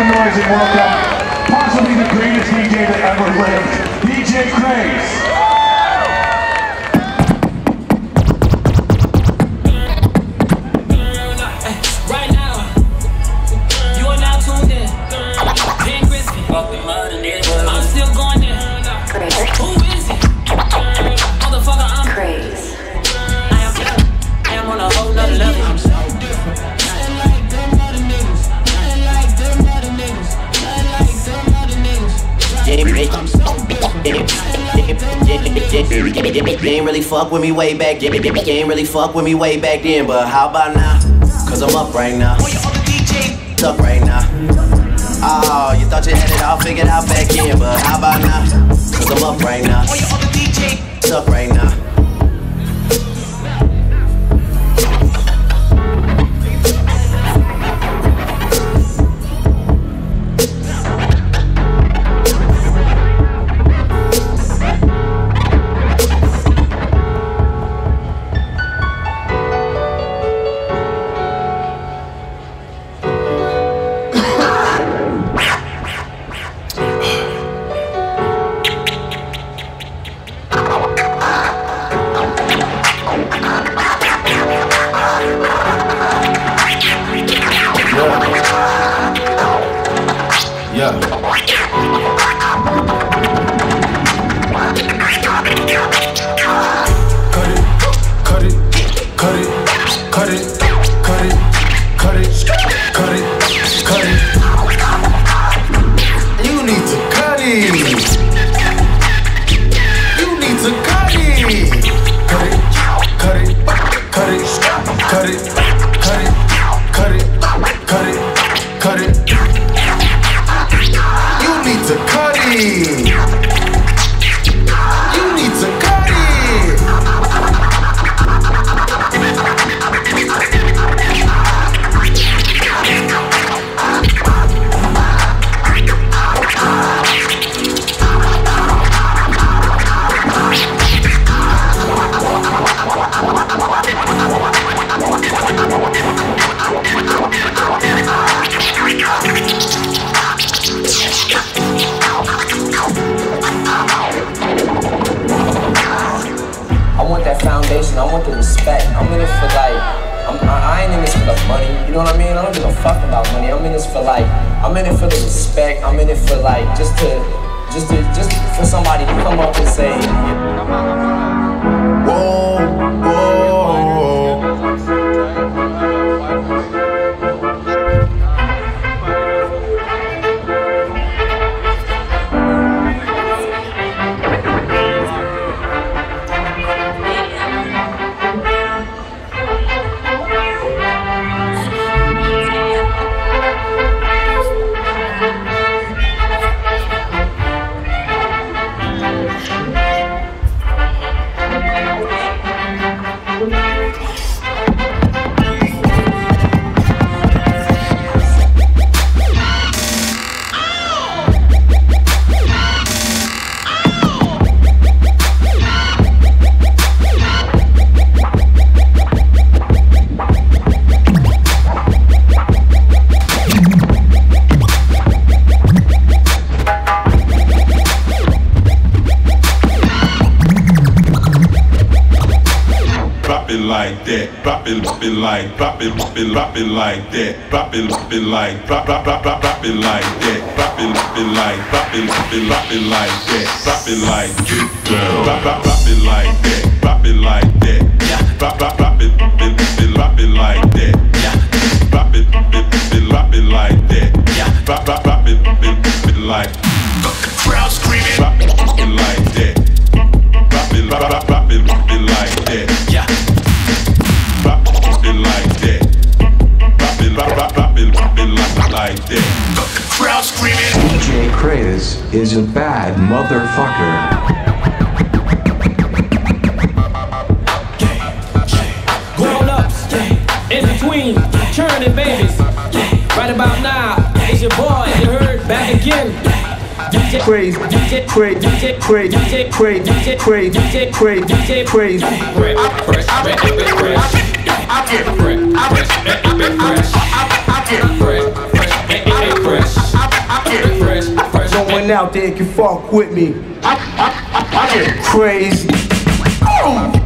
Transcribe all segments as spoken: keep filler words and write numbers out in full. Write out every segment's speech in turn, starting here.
some noise and welcome possibly the greatest D J that ever lived, D J Craze. I'm still going there. Who is it? Motherfucker, I'm crazy. I am, I am on a whole nother level. I'm so different. Nothing like them other niggas. Nothing like them other niggas. Nothing like them other niggas. I'm so different. They ain't really fuck with me way back then. They ain't really fuck with me way back then. But how about now? Cause I'm up right now. Up right now. Oh, you thought you had it all figured out back then, but how about now? Cause I'm up right now. What's up right now? Yeah. Cut it, cut it, cut it, cut it, cut it, cut it, cut it, cut it. You need to cut it. You need to cut it. Cut it, cut it, cut it, cut it, cut it, cut it, cut it, cut it. You need to cut it. You need to cut it. I want that foundation, I want the respect. I'm in it for like, I'm, I, I ain't in this for the money, you know what I mean? I don't give a fuck about money. I'm in this for like, I'm in it for the respect. I'm in it for like, just to, just to, just for somebody to come up and say, Whoa, whoa. Like that, drop it, drop it like, drop it, drop it, drop it like that, drop it, drop it like, drop, drop, drop, drop, drop it like that, drop it, drop it like, drop it, drop it, drop it like that, drop it like, get down, drop, drop, drop it like that, drop it like that, drop, drop, drop it, drop it, drop it like that, drop it, drop it, drop it like that, drop, drop, drop it, drop it like, the crowd screaming, drop it, drop it like that, drop it, drop, drop, drop it, drop it like that, yeah. Drop it like that. Drop it, drop, drop, drop it, drop it like, like that. The crowd screaming. D J Craze is a bad motherfucker. Grown ups, in between, churning babies. Right about now, it's your boy. You heard back again. D J Craze, D J Craze, D J Craze, D J Craze, D J Craze, D J Craze, D J Craze. Fresh, fresh, fresh. I get fresh, I get fresh, I get fresh, I get fresh, fresh, fresh. everyone out there can fuck with me. I, I, I, I get crazy. Oh.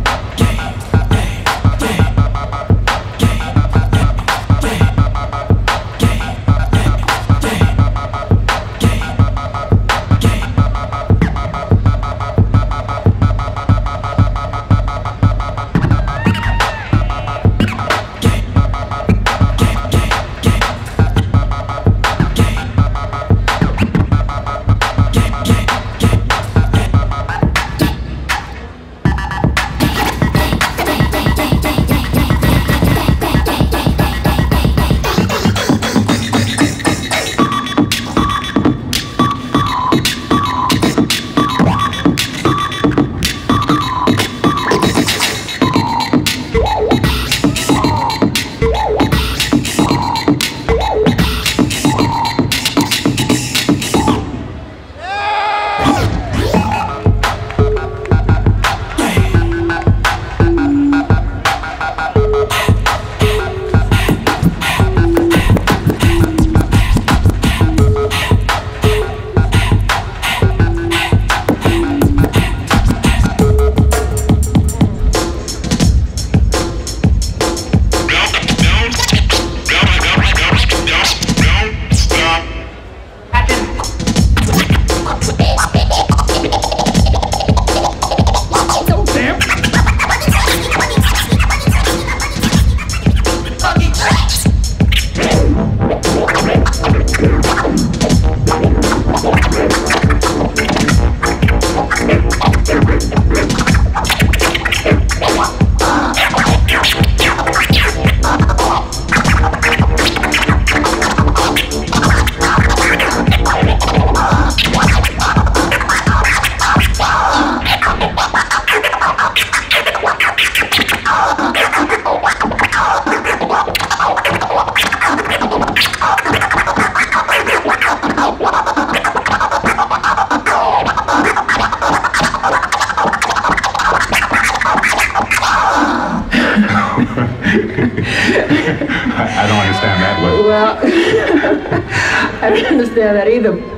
I don't understand that one. Well, I don't understand that either.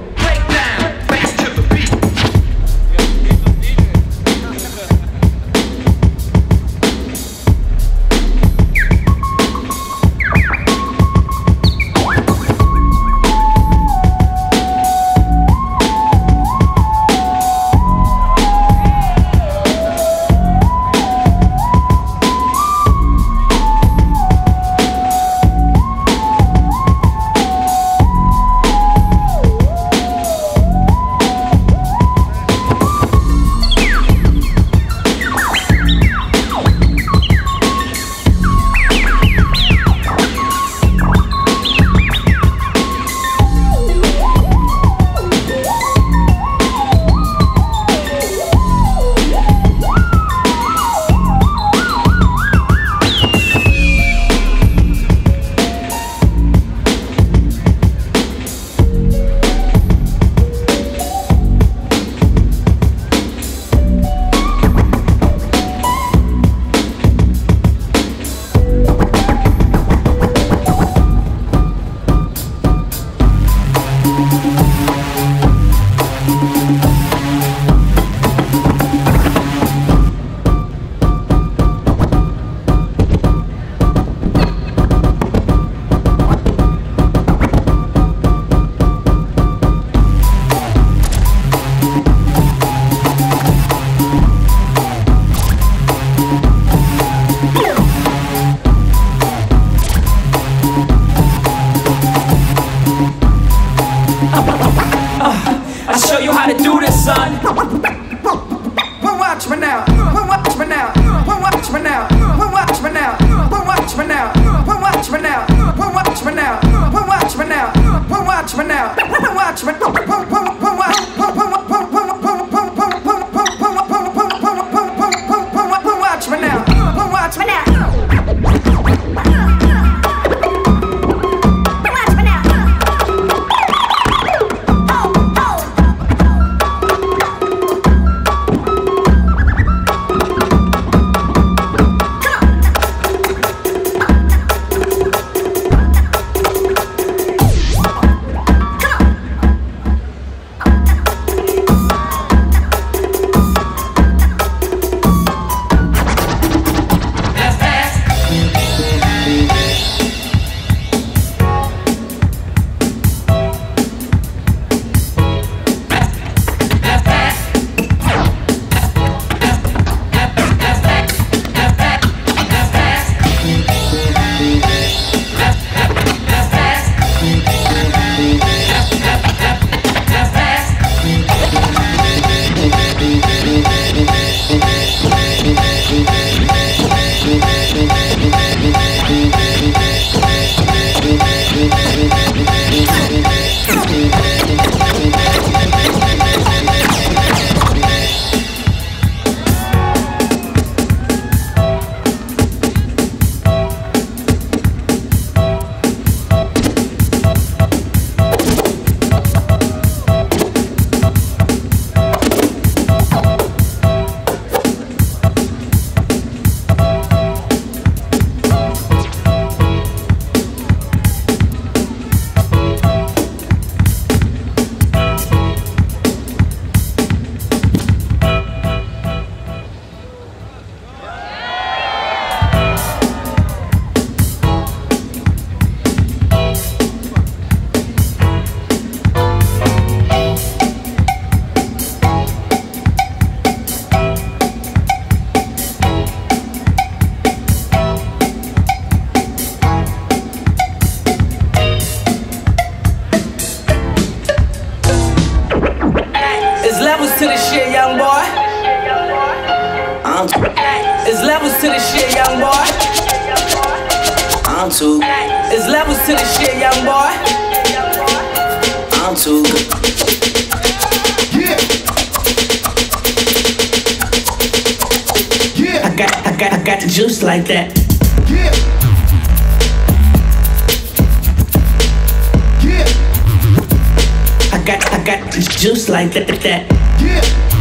too. It's levels to the shit, young boy. I'm too good. Yeah. Yeah. I got, I got, I got the juice like that. Yeah. Yeah. I got, I got the juice like that, that, that. Yeah.